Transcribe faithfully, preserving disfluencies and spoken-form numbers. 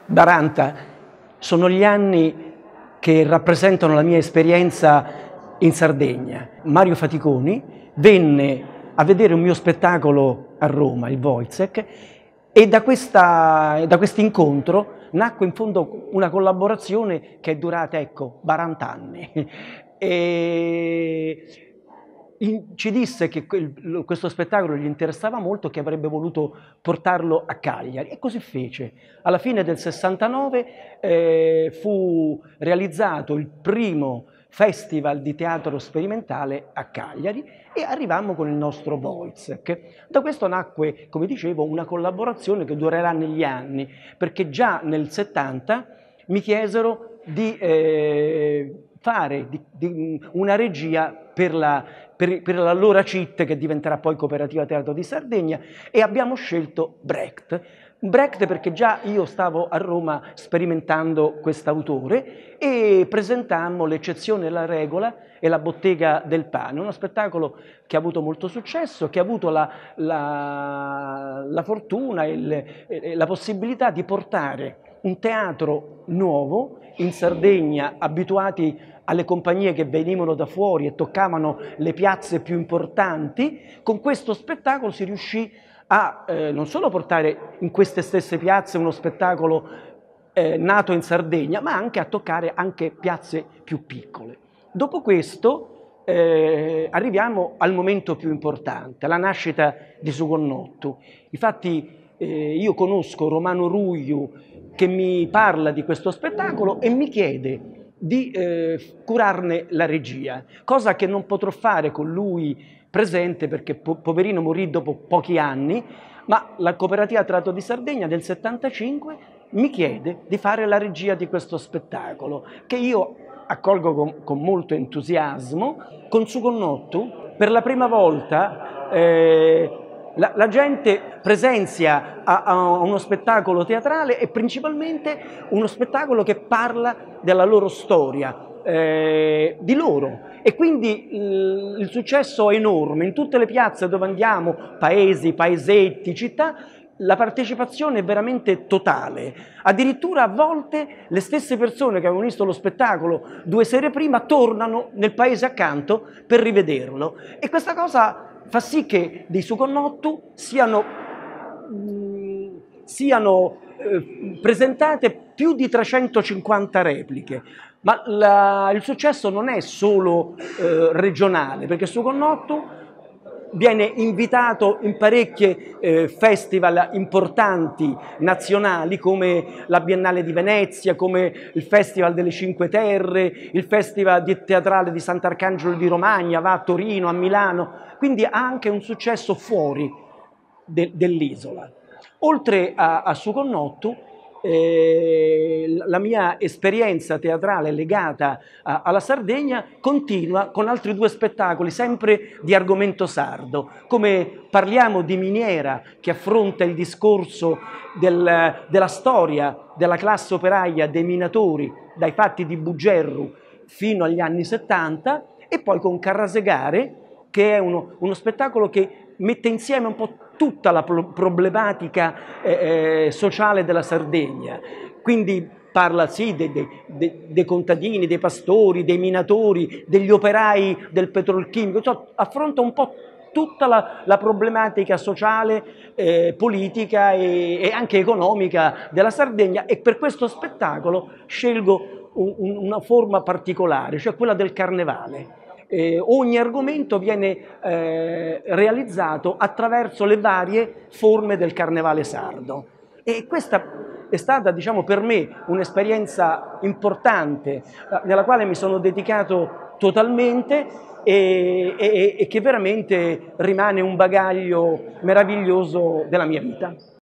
Baranta sono gli anni che rappresentano la mia esperienza in Sardegna. Mario Faticoni venne a vedere un mio spettacolo a Roma, il Wojciech, e da questo incontro nacque in fondo una collaborazione che è durata, ecco, quaranta anni. E ci disse che quel, questo spettacolo gli interessava molto, che avrebbe voluto portarlo a Cagliari, e così fece. Alla fine del sessantanove eh, fu realizzato il primo festival di teatro sperimentale a Cagliari e arrivammo con il nostro Wojciech. Da questo nacque, come dicevo, una collaborazione che durerà negli anni, perché già nel settanta mi chiesero di eh, fare di, di una regia per la, per, per la loro C I T, che diventerà poi Cooperativa Teatro di Sardegna, e abbiamo scelto Brecht. Brecht perché già io stavo a Roma sperimentando quest'autore e presentammo L'eccezione e la regola e La bottega del pane, uno spettacolo che ha avuto molto successo, che ha avuto la, la, la fortuna e la possibilità di portare un teatro nuovo in Sardegna, abituati alle compagnie che venivano da fuori e toccavano le piazze più importanti. Con questo spettacolo si riuscì a eh, non solo portare in queste stesse piazze uno spettacolo eh, nato in Sardegna, ma anche a toccare anche piazze più piccole. Dopo questo eh, arriviamo al momento più importante, alla nascita di Sugonnottu. Infatti eh, io conosco Romano Ruiu, che mi parla di questo spettacolo e mi chiede di eh, curarne la regia, cosa che non potrò fare con lui presente, perché po poverino morì dopo pochi anni, ma la Cooperativa Teatro di Sardegna del settantacinque mi chiede di fare la regia di questo spettacolo, che io accolgo con, con molto entusiasmo. Con Sugonnottu per la prima volta eh, La, la gente presenzia a, a uno spettacolo teatrale e principalmente uno spettacolo che parla della loro storia, eh, di loro, e quindi il, il successo è enorme. In tutte le piazze dove andiamo, paesi, paesetti, città, la partecipazione è veramente totale. Addirittura a volte le stesse persone che avevano visto lo spettacolo due sere prima tornano nel paese accanto per rivederlo, e questa cosa fa sì che dei Sugonnottu siano, mh, siano eh, presentate più di trecentocinquanta repliche. Ma la, il successo non è solo eh, regionale, perché Sugonnottu viene invitato in parecchie eh, festival importanti nazionali, come la Biennale di Venezia, come il Festival delle Cinque Terre, il Festival di teatrale di Sant'Arcangelo di Romagna, va a Torino, a Milano, quindi ha anche un successo fuori de, dell'isola. Oltre a, a Sugonnottu, Eh, la mia esperienza teatrale legata a, alla Sardegna continua con altri due spettacoli sempre di argomento sardo, come Parliamo di miniera, che affronta il discorso del, della storia della classe operaia dei minatori dai fatti di Bugerru fino agli anni settanta, e poi con Carrasegare, che è uno, uno spettacolo che mette insieme un po' tutta la problematica eh, eh, sociale della Sardegna. Quindi parla sì dei, dei, dei contadini, dei pastori, dei minatori, degli operai del petrolchimico, cioè, affronta un po' tutta la, la problematica sociale, eh, politica e, e anche economica della Sardegna, e per questo spettacolo scelgo un, un, una forma particolare, cioè quella del carnevale. Eh, ogni argomento viene eh, realizzato attraverso le varie forme del carnevale sardo, e questa è stata, diciamo, per me un'esperienza importante eh, nella quale mi sono dedicato totalmente e, e, e che veramente rimane un bagaglio meraviglioso della mia vita.